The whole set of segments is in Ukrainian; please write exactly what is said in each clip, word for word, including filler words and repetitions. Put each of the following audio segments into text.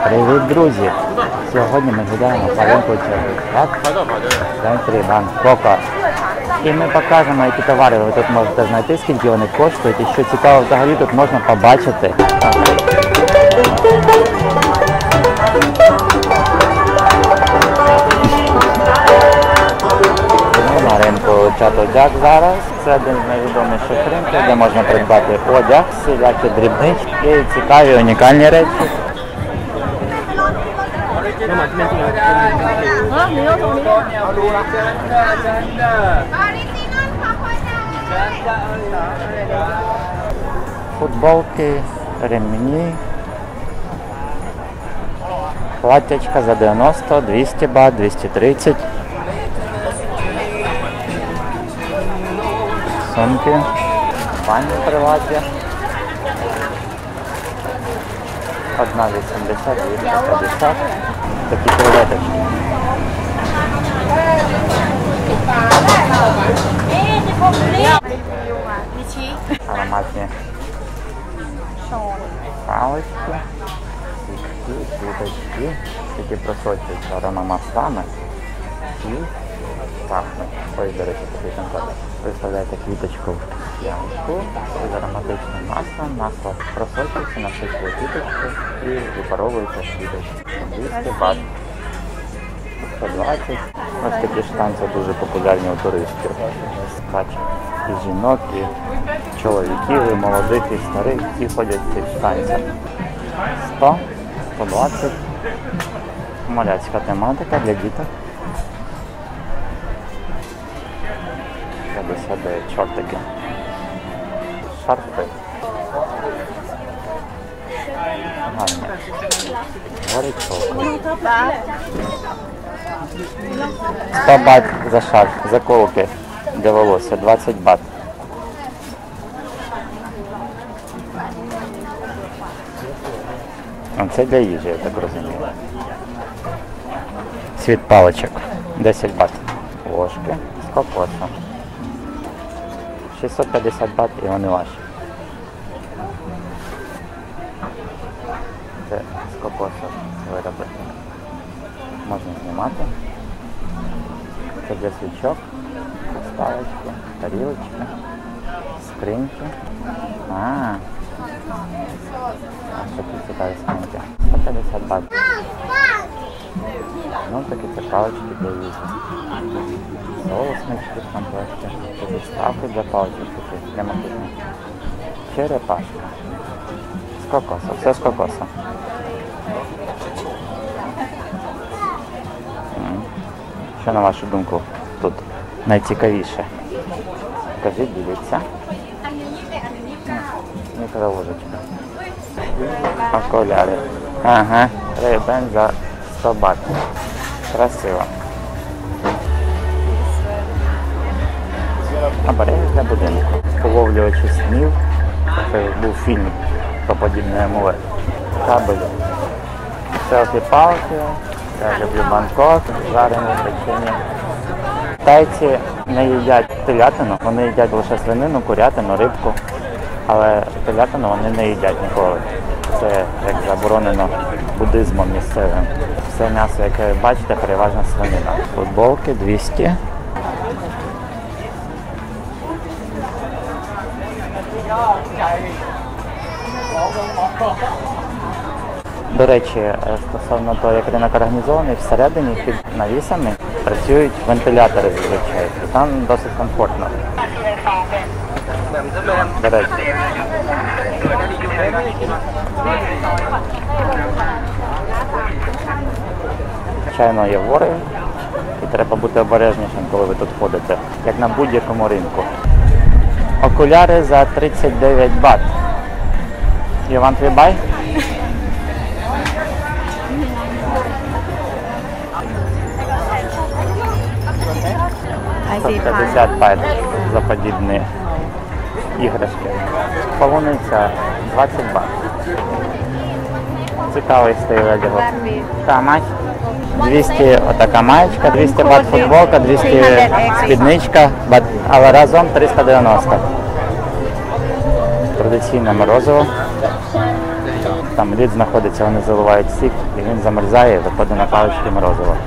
Привіт, друзі! Сьогодні ми гуляємо по ринку в центрі Бангкока. І ми покажемо, які товари ви тут можете знайти, скільки вони коштують і що цікаво взагалі тут можна побачити. Ми на ринку Чатоджак зараз. Це один з найвідоміших ринків, де можна придбати одяг, всілякі дрібнички і цікаві унікальні речі. Футболки, ремні, платтячка за дев'яносто, двісті бат, двісті тридцять. Сумки, бані приватні. Одна вісімдесят, двісті п'ятдесят. Такі креветочки. Ароматні палички, свічки, квіточки, які просочуються аромамаслами і пахнуть. Ось, до речі, такий контакт. Виставляєте квіточку в ямку з ароматичним маслом, масло просочується, насичує квіточку і випаровується квіточку. двісті бат. сто двадцять. Ось такі штанці дуже популярні у туристів. Бачите, і жінок, і чоловіків, і молодих, і старих, і ходять в цих штанцях. сто, сто двадцять. Моряцька тематика для діток. п'ятдесят дев'ять, чортики. Шарфи. Гарні. Горячок. сто бат за шарф, заколки для волосся, двадцять бат. Це для їжі, я так розумію. Світ паличок, десять бат. Ложки з кокосом. шістсот п'ятдесят бат і вони ваші. Це з кокосом вироби. Можна знімати. Це для свічок, поставочки, тарілочки, скриньки. А, а що тут цікаві скриньки? сто п'ятдесят бат. Ну такі це палички для їжі. Соуснички в комплекті. Це підставки для паличок таких, для макітних. Черепашка. З кокосу, все з кокосу. Що, на вашу думку, тут найцікавіше? Скажіть, дивіться. Мікроложечка. Окуляри. Ага, Ray-Ban за сто бат. Красиво. Обереги для будинку. Половлювачі снів. Це був фільм про подібне амулет. Кабелі. Селфі-палки. Я люблю Бангкок, жарені, печені. Тайці не їдять телятину, вони їдять лише свинину, курятину, рибку. Але телятину вони не їдять ніколи. Це як заборонено буддизмом місцевим. Все м'ясо, яке ви бачите, переважно свинина. Футболки двісті. До речі, стосовно того, як ринок організований, всередині під навісами працюють вентилятори зазвичай. І там досить комфортно. До речі. Звичайно, є вори, і треба бути обережнішим, коли ви тут ходите, як на будь-якому ринку. Окуляри за тридцять дев'ять бат. You want to buy? сто п'ятдесят бат за подібні іграшки. Полуниця двадцять бат. Цікавий стиль одягу. Камать. двісті отака маєчка, двісті бат футболка, двісті спідничка, але разом триста дев'яносто. Традиційне морозиво. там лід знаходиться, вони заливають сік, і він замерзає і виходить на палички морозиво.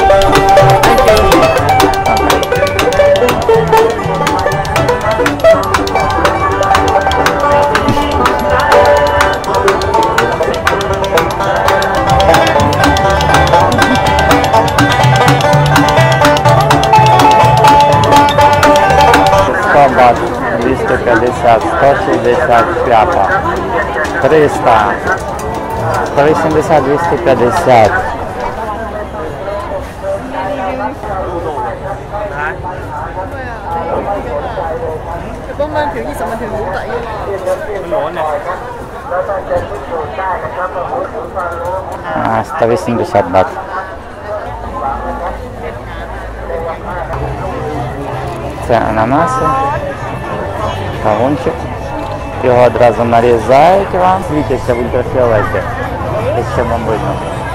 сто бат, двісті п'ятдесят, сто шістдесят п'ята, триста, сто вісімдесят, двісті п'ятдесят. А, сто вісімдесят бат. Це ананаси, кавунчик. Його одразу нарізають вам, світяться в ультрафіолеті, якщо вам видно.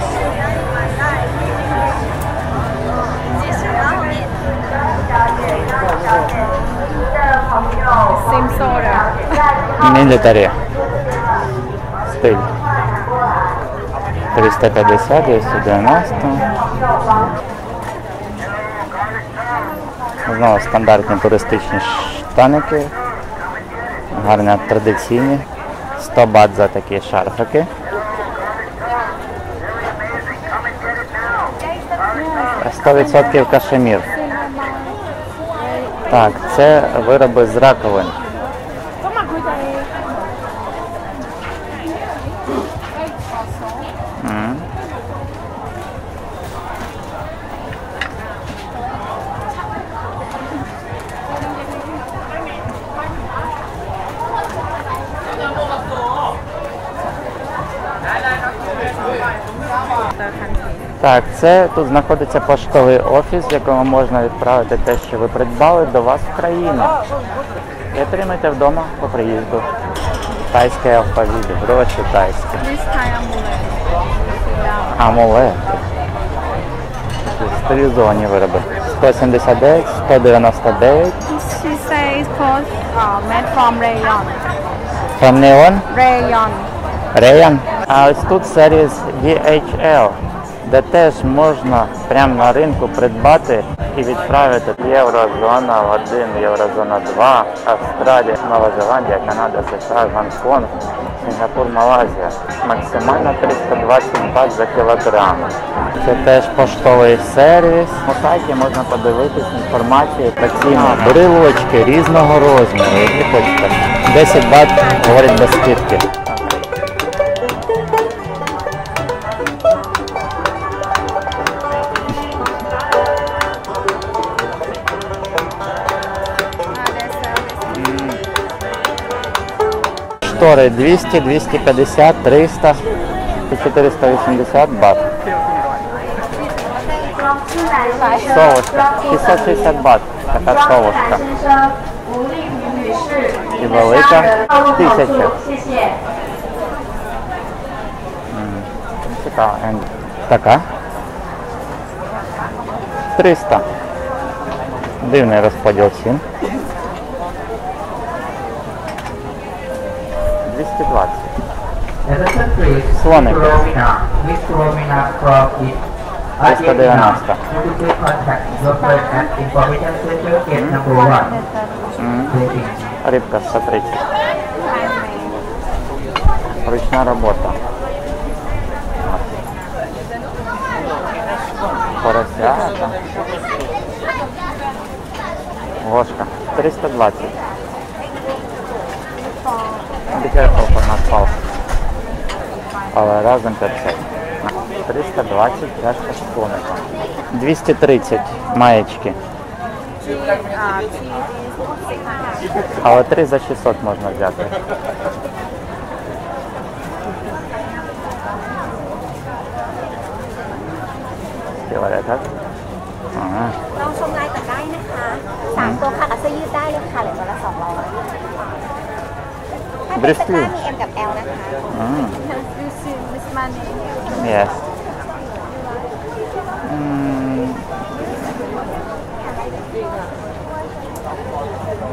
Мілітарі. Стиль. триста п'ятдесят, двісті дев'яносто. Знову стандартні туристичні штаники. Гарні традиційні. сто бат за такі шарфики. сто відсотків кашемір. Так, це вироби з раковин. Mm. Так, це тут знаходиться поштовий офіс, в якому можна відправити те, що ви придбали, до вас в країну. І отримайте вдома по приїзду. Тайський алфавіт, гроші тайські. Амулети. Стилізовані вироби. сто сімдесят дев'ять, сто дев'яносто дев'ять. She says clothes uh, made from rayon. From neon? Rayon. Rayon. А ось тут сервіс ді ейч ел, де теж можна прямо на ринку придбати і відправити. Єврозона один, Єврозона два, Австралія, Нова Зеландія, Канада, США, Гонконг, Сінгапур, Малайзія. Максимально триста двадцять бат за кілограм. Це теж поштовий сервіс. На сайті можна подивитись інформацію про ціни. Брелочки різного розміру, які хочете. десять бат, говорять, без скидки. Штори двісті, двісті п'ятдесят, триста, чотириста вісімдесят бат. Совушка, шістсот шістдесят бат, така совушка. І велика, тисяча. Цікаво. Така. триста. Дивний розподіл цін. двісті двадцять. Слоники. триста дев'яносто. Mm. Рибка сто тридцять. Ручна робота. Поросята. Ложка. триста двадцать. Be careful for not fall. Але разом п'ятдесят. триста двадцять пляшка шклоника. двісті тридцять маєчки. Але три за шістсот можна взяти. Стіле, так? Ага. ลองชมลายก่อนได้นะคะสามตัวค่ะกับเสื้อยืดได้เลยค่ะเหลือตัวละสองร้อยถ้าเป็นสไตล์มี M กับ L นะคะ Mm. Yes. Mm.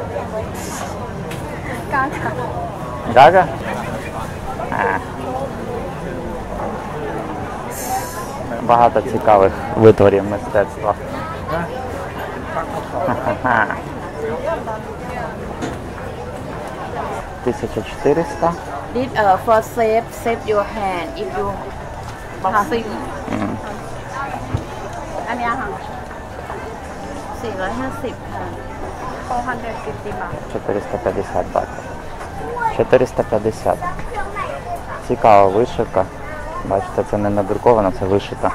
Gaga. Gaga? Ah. багато цікавих витворів мистецтва. Ха-ха-ха. тисяча чотириста. This uh, for save save your hand if you boxing. อันเนี้ยค่ะสี่ร้อยห้าสิบค่ะfour hundred fiftyบาท чотириста п'ятдесят баксів. чотириста п'ятдесят. Цікава вишивка. Бачите, це не надруковано, це вишита.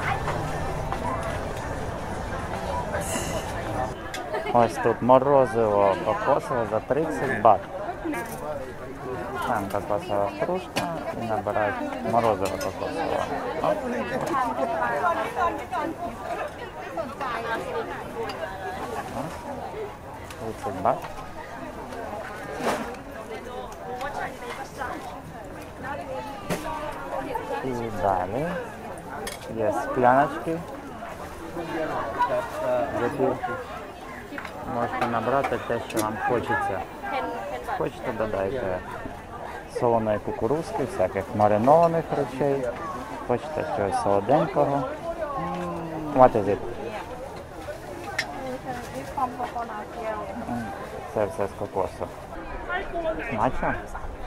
Ось тут морозиво кокосове за тридцять бат. Там кокосова кружка і набирають морозиво кокосове. Оп. тридцять бат. І далі є скляночки, які можете набрати те, що вам хочеться. Хочете, додайте солоної кукурузки, всяких маринованих речей. Хочете щось солоденького. What is it? Це все з кокосу. Смачно?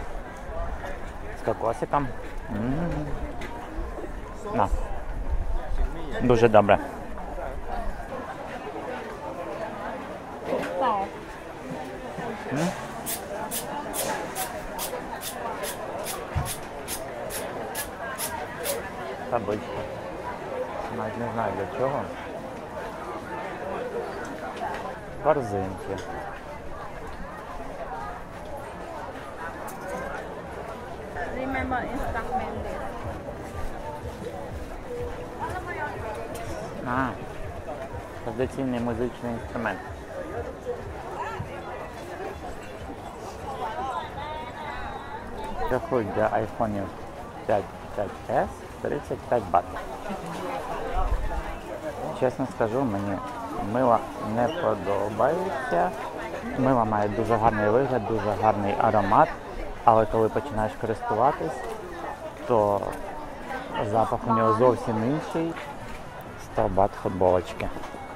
З кокосиком? М-м-м. На. Дуже добре. М? Табличка. Навіть не знаю для чого. Корзинки. Remember instrument this. А, традиційний музичний інструмент. Рахують для айфонів п'ять, п'ять ес тридцять п'ять бат. Чесно скажу, мені мила не подобається. Мила має дуже гарний вигляд, дуже гарний аромат, але коли починаєш користуватись, то запах у нього зовсім інший. сто бат футболочки.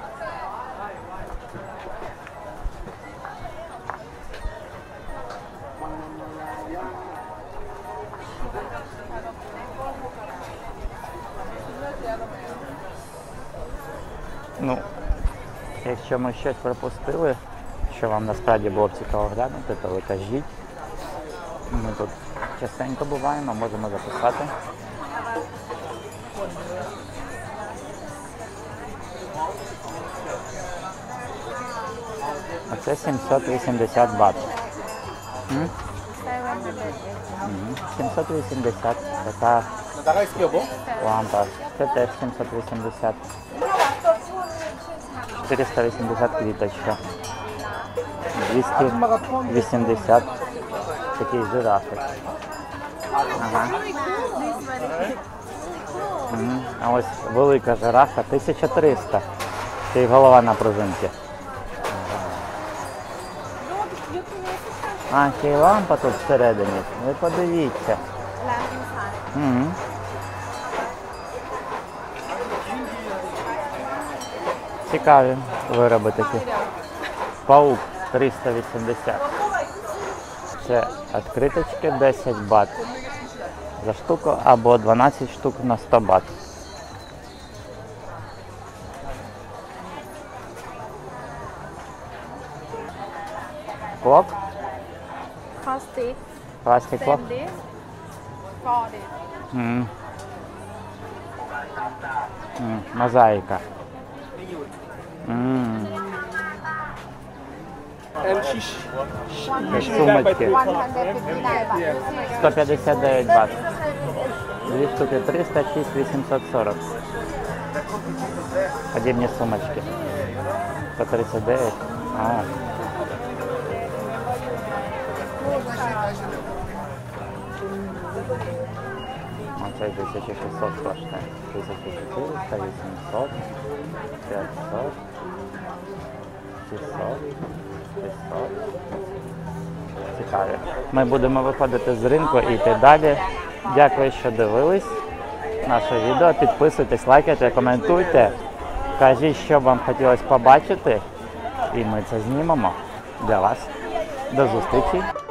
Ну, якщо ми щось пропустили, що вам насправді було б цікаво глянути, то ви кажіть. Ми тут частенько буваємо, можемо записати. Оце сімсот вісімдесят бат. М? Мгм. сімсот вісімдесят. Така лампа. Це теж сімсот вісімдесят. чотириста вісімдесят квіточка. двісті вісімдесят. Такий жирафик. Ага. Мгм. А ось велика жирафа тисяча триста. Це й голова на пружинці. А, ще й лампа тут всередині. Ви подивіться. Угу. Цікаві вироби такі. Паук триста вісімдесят. Це відкриточки десять бат за штуку або дванадцять штук на сто бат. Клок. Plastic. Пластик клок. Same this. For this. М. М, Мозаїка. М. Як сумочки. сто п'ятдесят дев'ять бат. Дві штуки триста, шість вісімсот сорок. Подібні сумочки. сто тридцять дев'ять. А. Оцей тисяча шістсот коштує. тисяча чотириста, вісімсот, п'ятсот, шістсот, шістсот. Цікаві. Ми будемо виходити з ринку і йти далі. Дякую, що дивились. наше відео. Підписуйтесь, лайкайте, коментуйте. Кажіть, що вам хотілося побачити. І ми це знімемо для вас. До зустрічі!